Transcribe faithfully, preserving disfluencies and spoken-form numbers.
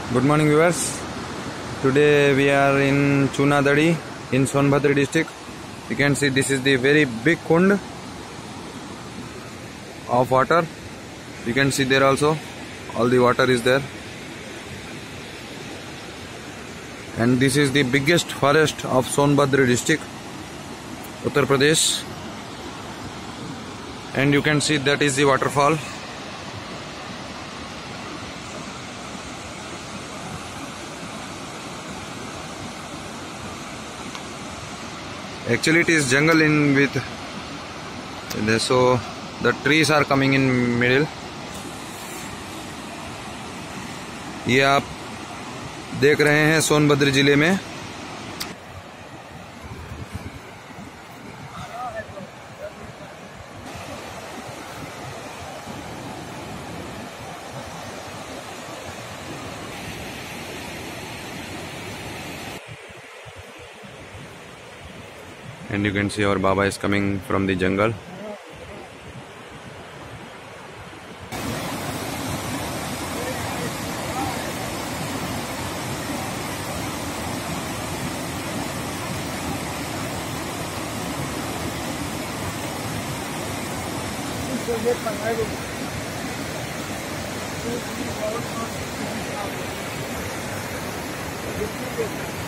Good morning viewers. Today we are in Chunadadi in Sonbhadra district. You can see this is the very big kund of water. You can see there also all the water is there, and this is the biggest forest of Sonbhadra district, Uttar Pradesh. And you can see that is the waterfall. Actually it is jungle in with, so the trees are coming in middle. ये आप देख रहे हैं सोनभद्र जिले में and you can see our Baba is coming from the jungle. Thank you.